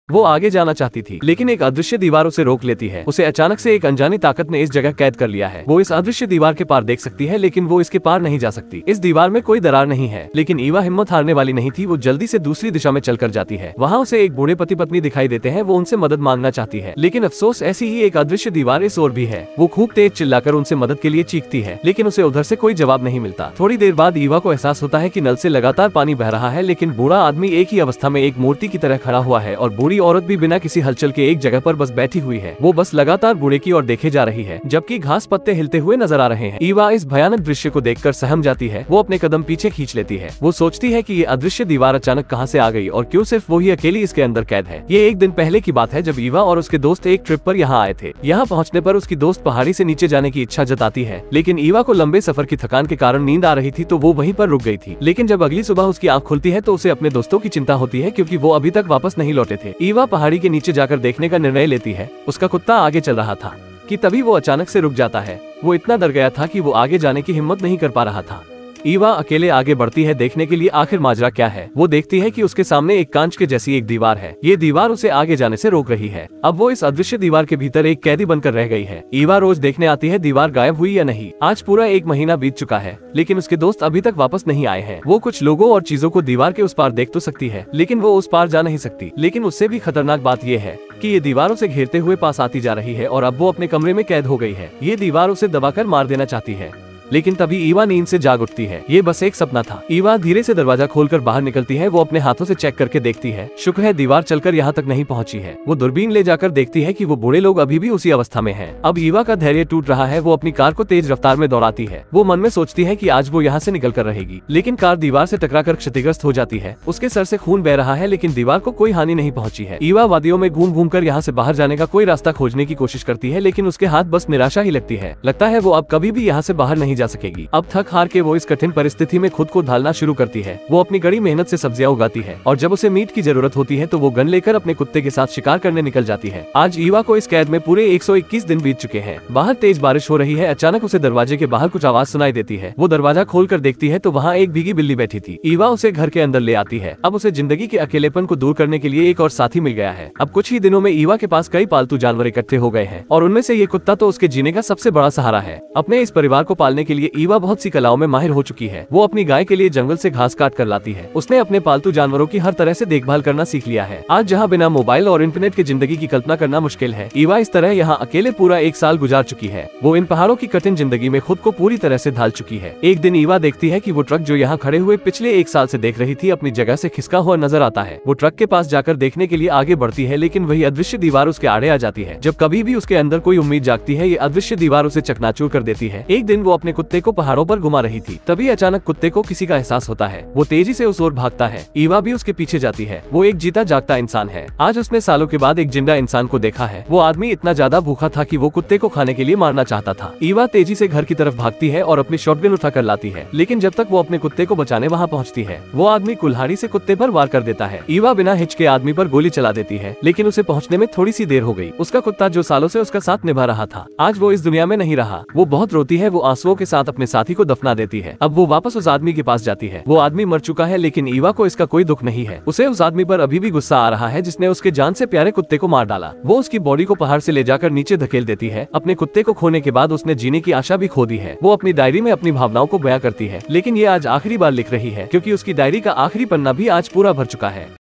वो आगे जाना चाहती थी, लेकिन एक अदृश्य दीवार उसे रोक लेती है। उसे अचानक से एक अनजानी ताकत ने इस जगह कैद कर लिया है। वो इस अदृश्य दीवार के पार देख सकती है, लेकिन वो इसके पार नहीं जा सकती। इस दीवार में कोई दरार नहीं है, लेकिन ईवा हिम्मत हारने वाली नहीं थी। वो जल्दी से दूसरी दिशा में चलकर जाती है। वहाँ उसे एक बूढ़े पति पत्नी दिखाई देते हैं। वो उनसे मदद मांगना चाहती है, लेकिन अफसोस ऐसी ही एक अदृश्य दीवार इस ओर भी है। वो खूब तेज चिल्लाकर उनसे मदद के लिए चीखती है, लेकिन उसे उधर से कोई जवाब नहीं मिलता। थोड़ी देर बाद ईवा को एहसास होता है कि नल से लगातार पानी बह रहा है, लेकिन बूढ़ा आदमी एक ही अवस्था में एक मूर्ति की तरह खड़ा हुआ है और बूढ़ी औरत भी बिना किसी हलचल के एक जगह पर बस बैठी हुई है। वो बस लगातार बूढ़े की ओर देखे जा रही है, जबकि घास पत्ते हिलते हुए नजर आ रहे हैं। ईवा इस भयानक दृश्य को देखकर सहम जाती है। वो अपने कदम पीछे खींच लेती है। वो सोचती है कि ये अदृश्य दीवार अचानक कहां से आ गई और क्यों सिर्फ वो ही अकेली इसके अंदर कैद है। ये एक दिन पहले की बात है जब ईवा और उसके दोस्त एक ट्रिप पर यहाँ आए थे। यहाँ पहुँचने पर उसकी दोस्त पहाड़ी से नीचे जाने की इच्छा जताती है, लेकिन ईवा को लंबे सफर की थकान के कारण नींद आ रही थी, तो वो वहीं पर रुक गई थी। लेकिन जब अगली सुबह उसकी आंख खुलती है तो उसे अपने दोस्तों की चिंता होती है, क्योंकि वो अभी तक वापस नहीं लौटे थे। ईवा पहाड़ी के नीचे जाकर देखने का निर्णय लेती है। उसका कुत्ता आगे चल रहा था कि तभी वो अचानक से रुक जाता है। वो इतना डर गया था कि वो आगे जाने की हिम्मत नहीं कर पा रहा था। ईवा अकेले आगे बढ़ती है देखने के लिए आखिर माजरा क्या है। वो देखती है कि उसके सामने एक कांच के जैसी एक दीवार है। ये दीवार उसे आगे जाने से रोक रही है। अब वो इस अदृश्य दीवार के भीतर एक कैदी बनकर रह गई है। ईवा रोज देखने आती है दीवार गायब हुई या नहीं। आज पूरा 1 महीना बीत चुका है, लेकिन उसके दोस्त अभी तक वापस नहीं आए हैं। वो कुछ लोगों और चीजों को दीवार के उस पार देख तो सकती है, लेकिन वो उस पार जा नहीं सकती। लेकिन उससे भी खतरनाक बात ये है कि ये दीवार उसे घेरते हुए पास आती जा रही है और अब वो अपने कमरे में कैद हो गई है। ये दीवार उसे दबाकर मार देना चाहती है, लेकिन तभी ईवा नींद से जाग उठती है। ये बस एक सपना था। ईवा धीरे से दरवाजा खोलकर बाहर निकलती है। वो अपने हाथों से चेक करके देखती है, शुक्र है दीवार चलकर यहाँ तक नहीं पहुँची है। वो दूरबीन ले जाकर देखती है कि वो बूढ़े लोग अभी भी उसी अवस्था में हैं। अब ईवा का धैर्य टूट रहा है। वो अपनी कार को तेज रफ्तार में दौड़ाती है। वो मन में सोचती है कि आज वो यहाँ से निकल कर रहेगी, लेकिन कार दीवार से टकराकर क्षतिग्रस्त हो जाती है। उसके सर से खून बह रहा है, लेकिन दीवार को कोई हानि नहीं पहुंची है। ईवा वादियों में घूम घूम कर यहाँ से बाहर जाने का कोई रास्ता खोजने की कोशिश करती है, लेकिन उसके हाथ बस निराशा ही लगती है। लगता है वो अब कभी भी यहाँ से बाहर नहीं जा सकेगी। अब थक हार के वो इस कठिन परिस्थिति में खुद को ढालना शुरू करती है। वो अपनी कड़ी मेहनत से सब्जियां उगाती है और जब उसे मीट की जरूरत होती है तो वो गन लेकर अपने कुत्ते के साथ शिकार करने निकल जाती है। आज ईवा को इस कैद में पूरे 121 दिन बीत चुके हैं। बाहर तेज बारिश हो रही है। अचानक उसे दरवाजे के बाहर कुछ आवाज सुनाई देती है। वो दरवाजा खोलकर देखती है तो वहाँ एक भीगी बिल्ली बैठी थी। ईवा उसे घर के अंदर ले आती है। अब उसे जिंदगी के अकेलेपन को दूर करने के लिए एक और साथी मिल गया है। अब कुछ ही दिनों में ईवा के पास कई पालतू जानवर इकट्ठे हो गए हैं और उनमें से ये कुत्ता तो उसके जीने का सबसे बड़ा सहारा है। अपने इस परिवार को पालने के लिए ईवा बहुत सी कलाओं में माहिर हो चुकी है। वो अपनी गाय के लिए जंगल से घास काट कर लाती है। उसने अपने पालतू जानवरों की हर तरह से देखभाल करना सीख लिया है। आज जहाँ बिना मोबाइल और इंटरनेट की जिंदगी की कल्पना करना मुश्किल है, ईवा इस तरह यहाँ अकेले पूरा 1 साल गुजार चुकी है। वो इन पहाड़ों की कठिन जिंदगी में खुद को पूरी तरह से ढाल चुकी है। एक दिन ईवा देखती है कि वो ट्रक जो यहाँ खड़े हुए पिछले 1 साल से देख रही थी अपनी जगह से खिसका हुआ नजर आता है। वो ट्रक के पास जाकर देखने के लिए आगे बढ़ती है, लेकिन वही अदृश्य दीवार उसके आड़े आ जाती है। जब कभी भी उसके अंदर कोई उम्मीद जागती है, ये अदृश्य दीवार उसे चकनाचूर कर देती है। एक दिन वो अपने कुत्ते को पहाड़ों पर घुमा रही थी, तभी अचानक कुत्ते को किसी का एहसास होता है। वो तेजी से उस ओर भागता है। ईवा भी उसके पीछे जाती है। वो एक जीता जागता इंसान है। आज उसने सालों के बाद एक जिंदा इंसान को देखा है। वो आदमी इतना ज्यादा भूखा था कि वो कुत्ते को खाने के लिए मारना चाहता था। ईवा तेजी से घर की तरफ भागती है और अपनी शॉटगन उठाकर लाती है, लेकिन जब तक वो अपने कुत्ते को बचाने वहाँ पहुँचती है, वो आदमी कुल्हाड़ी से कुत्ते पर वार कर देता है। ईवा बिना हिचके आदमी पर गोली चला देती है, लेकिन उसे पहुँचने में थोड़ी सी देर हो गई। उसका कुत्ता जो सालों से उसका साथ निभा रहा था, आज वो इस दुनिया में नहीं रहा। वो बहुत रोती है। वो आंसुओं के साथ अपने साथी को दफना देती है। अब वो वापस उस आदमी के पास जाती है। वो आदमी मर चुका है, लेकिन ईवा को इसका कोई दुख नहीं है। उसे उस आदमी पर अभी भी गुस्सा आ रहा है जिसने उसके जान से प्यारे कुत्ते को मार डाला। वो उसकी बॉडी को पहाड़ से ले जाकर नीचे धकेल देती है। अपने कुत्ते को खोने के बाद उसने जीने की आशा भी खो दी है। वो अपनी डायरी में अपनी भावनाओं को बयां करती है, लेकिन ये आज आखिरी बार लिख रही है, क्योंकि उसकी डायरी का आखिरी पन्ना भी आज पूरा भर चुका है।